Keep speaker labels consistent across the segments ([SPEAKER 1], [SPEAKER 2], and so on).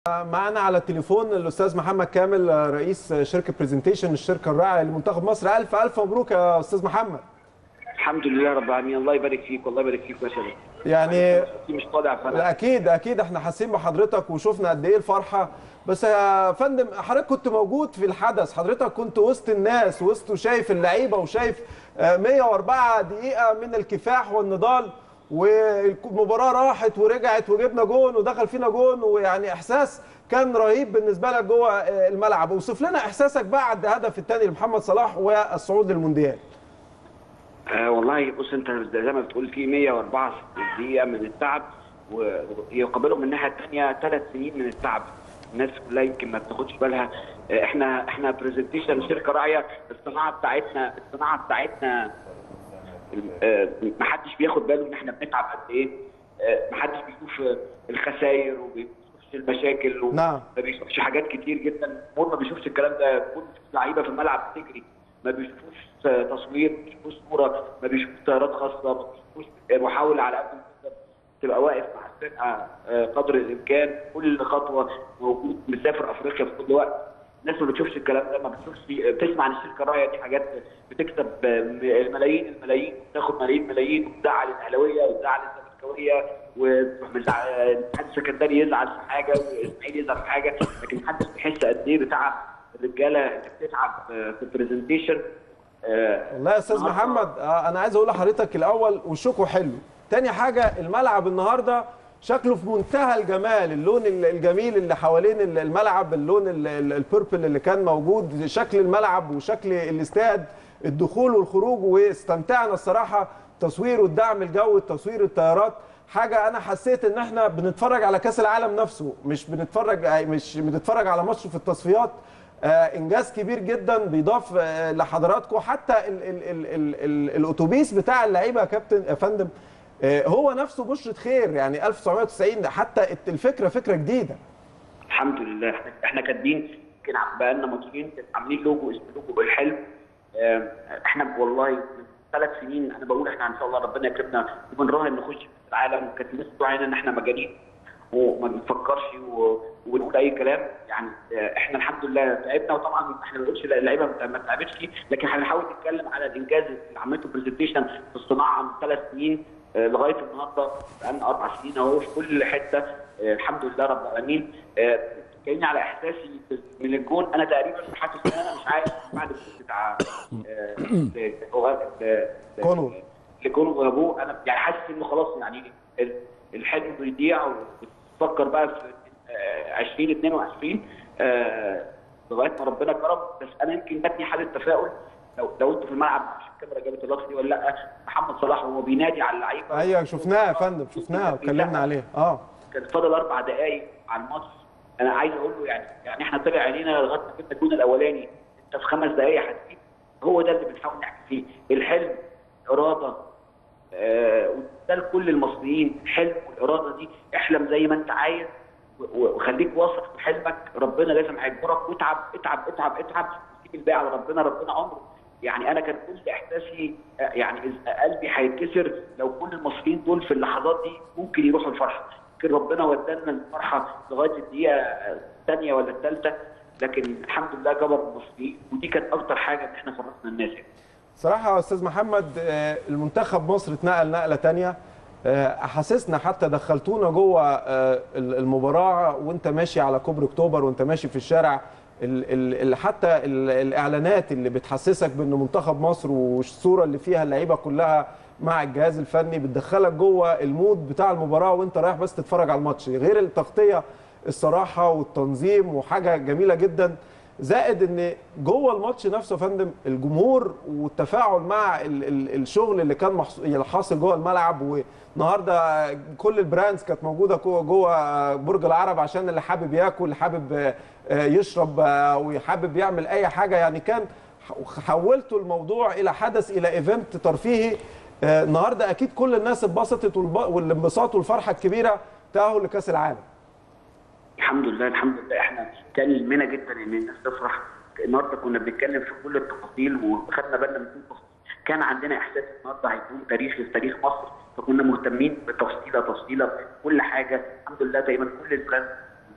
[SPEAKER 1] معنا على التليفون الاستاذ محمد كامل رئيس شركه برزنتيشن الشركه الراعيه لمنتخب مصر. الف الف مبروك يا استاذ محمد.
[SPEAKER 2] الحمد لله رب العالمين. الله يبارك فيك والله يبارك فيك يا شباب.
[SPEAKER 1] يعني
[SPEAKER 2] مش طالع فانا
[SPEAKER 1] اكيد احنا حاسين بحضرتك وشفنا قد ايه الفرحه. بس يا فندم حضرتك كنت موجود في الحدث، حضرتك كنت وسط الناس وسط وشايف اللعيبه وشايف 104 دقيقه من الكفاح والنضال، والمباراه راحت ورجعت وجبنا جون ودخل فينا جون، ويعني احساس كان رهيب بالنسبه لك جوه الملعب. اوصف لنا احساسك بعد الهدف الثاني لمحمد صلاح والصعود للمونديال.
[SPEAKER 2] والله بص، انت زي ما بتقول في 104 دقيقه من التعب، ويقابلهم من الناحيه الثانيه 3 سنين من التعب. الناس كلها يمكن ما بتاخدش بالها. احنا برزنتيشن شركه راعيه. الصناعه بتاعتنا ما حدش بياخد باله ان احنا بنتعب قد ايه. ما حدش بيشوف الخسائر وبيشوفش المشاكل
[SPEAKER 1] نعم.
[SPEAKER 2] ما بيشوفش حاجات كتير جدا. الجمهور ما بيشوفش الكلام ده. كل لعيبه في الملعب بتجري، ما بيشوفوش تصوير، ما بيشوفوش صوره، ما بيشوفوش طيارات خاصه، ما بيشوفوش. وحاول على قد ما تقدر تبقى واقف مع الفرقه قدر الامكان. كل خطوه موجود، مسافر افريقيا في كل وقت. الناس ما بتشوفش الكلام ده، ما بتشوفش. بتسمع عن الشركه الراعيه دي حاجات بتكسب الملايين وبتاخد ملايين وتزعل الاهلاويه وتزعل الزملكاويه، وتروح الاتحاد السكندري يزعل في حاجه والاسماعيلي يزعل في حاجه، لكن محدش بيحس قد ايه بتعب الرجاله اللي بتتعب في البرزنتيشن.
[SPEAKER 1] والله يا استاذ محمد انا عايز اقول لحضرتك الاول وشكوا حلو. تاني حاجه الملعب النهارده شكله في منتهى الجمال، اللون الجميل اللي حوالين الملعب، اللون البيربل اللي كان موجود، شكل الملعب وشكل الاستاد، الدخول والخروج، واستمتعنا الصراحه. تصوير والدعم الجوي، تصوير الطيارات، حاجه انا حسيت ان احنا بنتفرج على كاس العالم نفسه، مش بنتفرج على ماتش في التصفيات. انجاز كبير جدا بيضاف لحضراتكم. حتى ال الاتوبيس بتاع اللعيبه يا كابتن يا فندم هو نفسه بشرة خير. يعني 1990 حتى الفكره فكره جديده.
[SPEAKER 2] الحمد لله. احنا كاتبين يمكن بقى لنا ماتشين عاملين لوجو اسمه لوجو الحلم. احنا والله من 3 سنين انا بقول احنا ان شاء الله ربنا يكرمنا وبنراهن نخش في العالم، وكانت الناس بتوعينا ان احنا مجانين وما بنفكرش وبنقول اي كلام. يعني احنا الحمد لله تعبنا، وطبعا احنا ما بنقولش اللعيبه ما تعبتش، لكن هنحاول نتكلم على الانجاز اللي عملته برزنتيشن في الصناعه من 3 سنين لغايه النهارده. بقالنا 4 سنين اهو في كل حته. الحمد لله رب العالمين. جايين على احساسي من الجون. انا تقريبا حاسس ان انا مش عارف بعد الجون بتاع كونو وابوه. انا يعني حاسس انه خلاص، يعني الحلم بيضيع وبتفكر بقى في 2022 لغايه ما ربنا كرم. بس انا يمكن جاتني حاله تفاؤل. لو انتوا في الملعب، مش الكاميرا جابت اللقطه دي ولا لا، محمد صلاح وهو بينادي على اللعيبه.
[SPEAKER 1] ايوه شفناها يا فندم، شفناها واتكلمنا عليها.
[SPEAKER 2] كان فاضل 4 دقائق على الماتش. انا عايز اقول له يعني احنا طلع علينا لغايه ما جبنا الجون الاولاني. انت في 5 دقائق هتجيب. هو ده اللي بنحاول نحكي فيه. الحلم، اراده، وده لكل المصريين. الحلم والاراده دي، احلم زي ما انت عايز وخليك واثق في حلمك. ربنا لازم هيجبرك، واتعب اتعب اتعب اتعب، وسيب الباقي على ربنا. ربنا عمره. يعني انا كان كل احساسي يعني قلبي هيتكسر لو كل المصريين دول في اللحظات دي ممكن يروحوا الفرحه. لكن ربنا ودانا الفرحه لغايه الدقيقه الثانيه ولا الثالثه، لكن الحمد لله جبر المصريين، ودي كانت اكتر حاجه ان احنا فرحنا الناس.
[SPEAKER 1] صراحه يا استاذ محمد المنتخب مصر اتنقل نقله ثانيه. حسسنا حتى دخلتونا جوه المباراه وانت ماشي على كوبري اكتوبر وانت ماشي في الشارع. حتى الاعلانات اللي بتحسسك بان منتخب مصر والصوره اللي فيها اللعيبه كلها مع الجهاز الفني بتدخلك جوه المود بتاع المباراه وانت رايح بس تتفرج على الماتش، غير التغطيه الصراحه والتنظيم وحاجه جميله جدا. زائد ان جوه الماتش نفسه يا فندم الجمهور والتفاعل مع الشغل اللي كان حاصل جوه الملعب. والنهارده كل البراندز كانت موجوده جوه برج العرب عشان اللي حابب ياكل، اللي حابب يشرب وحابب يعمل اي حاجه. يعني كان حولتوا الموضوع الى حدث، الى ايفنت ترفيهي. النهارده اكيد كل الناس اتبسطت، والانبساط والفرحه الكبيره تاهل لكاس العالم.
[SPEAKER 2] الحمد لله الحمد لله. احنا كان يهمنا جدا ان الناس تفرح. النهارده كنا بنتكلم في كل التفاصيل وخدنا بالنا من كل التفاصيل. كان عندنا احساس النهارده هيكون تاريخ في تاريخ مصر، فكنا مهتمين بتفصيله في كل حاجه. الحمد لله دايما كل البراند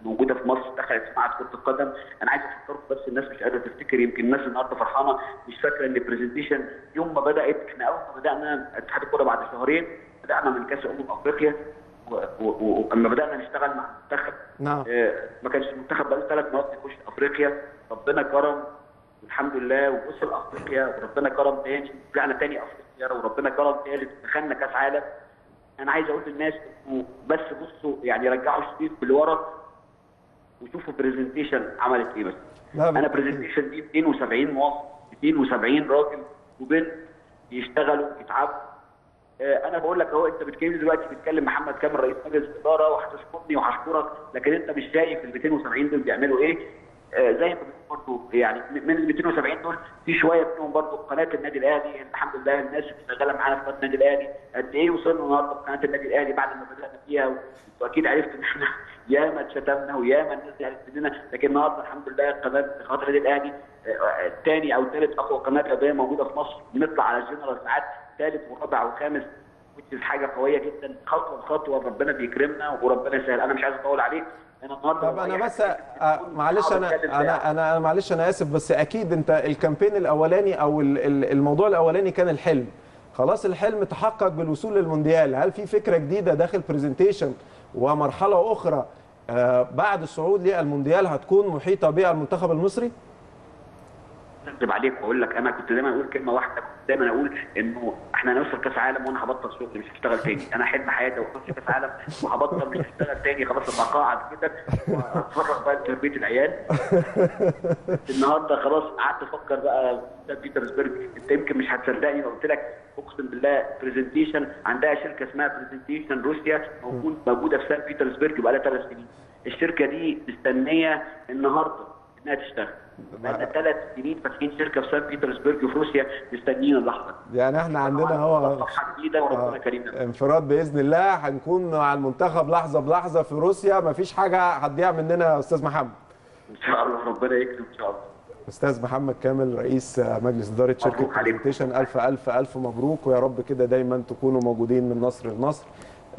[SPEAKER 2] موجوده في مصر دخلت صناعه كره القدم. انا عايز افكركم بس، الناس مش قادره تفتكر، يمكن الناس النهارده فرحانه مش فاكره ان البرزنتيشن يوم ما بدات، احنا اول ما بدانا اتحاد الكوره بعد شهرين بدانا من كاس افريقيا، ولما بدانا نشتغل مع المنتخب
[SPEAKER 1] نعم.
[SPEAKER 2] ما كانش المنتخب بقى له 3 مرات يخش افريقيا، ربنا كرم والحمد لله ووصل افريقيا، وربنا كرم تاني طلعنا تاني افريقيا، وربنا كرم ثالث دخلنا كاس عالم. انا عايز اقول للناس انه بس بصوا يعني رجعوا الشريط لورا وشوفوا برزنتيشن عملت ايه. بس انا برزنتيشن دي 270 موظف، 270 راجل وبنت بيشتغلوا يتعبوا. انا بقول لك اهو، انت بتكلمني دلوقتي بيتكلم محمد كامل رئيس مجلس الاداره وهتشكرني وهشكرك، لكن انت مش شايف ال 270 دول بيعملوا ايه. زي ما بتقول برضه يعني من ال 270 دول في شويه منهم برضه قناه النادي الاهلي، الحمد لله الناس اللي شغاله معانا في قناه النادي الاهلي قد ايه وصلنا النهارده في قناه النادي الاهلي بعد ما بدانا فيها، واكيد عرفت ان احنا ياما اتشتمنا وياما الناس زعلت مننا، لكن النهارده الحمد لله قناه النادي الاهلي ثاني او ثالث اقوى قناه رياضيه موجوده في مصر، بنطلع على الجنرال ساعات ثالث ورابع وخامس، ودي حاجه قويه جدا. خطوه بخطوه ربنا بيكرمنا وربنا يسهل. انا مش عايز اطول عليك، انا النهارده
[SPEAKER 1] طب انا بس معلش انا معلش انا اسف، بس اكيد انت الكامبين الاولاني او الموضوع الاولاني كان الحلم، خلاص الحلم تحقق بالوصول للمونديال. هل في فكره جديده داخل برزنتيشن ومرحله اخرى بعد الصعود للمونديال هتكون محيطه بها المنتخب المصري؟
[SPEAKER 2] اكذب عليك واقول لك، انا كنت دايما اقول كلمه واحده، كنت دايما اقول انه احنا هنوصل كاس عالم وانا هبطل شغل مش هشتغل تاني. انا حلم حياتي اوصل كاس عالم وهبطل مش هشتغل تاني، خلاص اتقاعد كده واتفرج بقى لتربيه العيال. النهارده خلاص قعدت افكر بقى في بيترسبرج. انت يمكن مش هتصدقني لو قلت لك اقسم بالله برزنتيشن عندها شركه اسمها برزنتيشن روسيا موجوده في سان بيترسبرج بقى لها 3 سنين. الشركه دي مستنيه النهارده انها تشتغل. بقى 3 سنين فاتحين شركه في سان بيترسبرج في روسيا مستنيين اللحظه.
[SPEAKER 1] يعني احنا عندنا هو
[SPEAKER 2] صفحه جديده وربنا كريمنا.
[SPEAKER 1] انفراد باذن الله، هنكون مع المنتخب لحظه بلحظه في روسيا، مفيش حاجه هتضيع مننا يا استاذ محمد.
[SPEAKER 2] ان شاء الله ربنا يكرم ان شاء الله.
[SPEAKER 1] استاذ محمد كامل رئيس مجلس اداره شركه برزنتيشن، الف الف الف مبروك، ويا رب كده دايما تكونوا موجودين من نصر لنصر.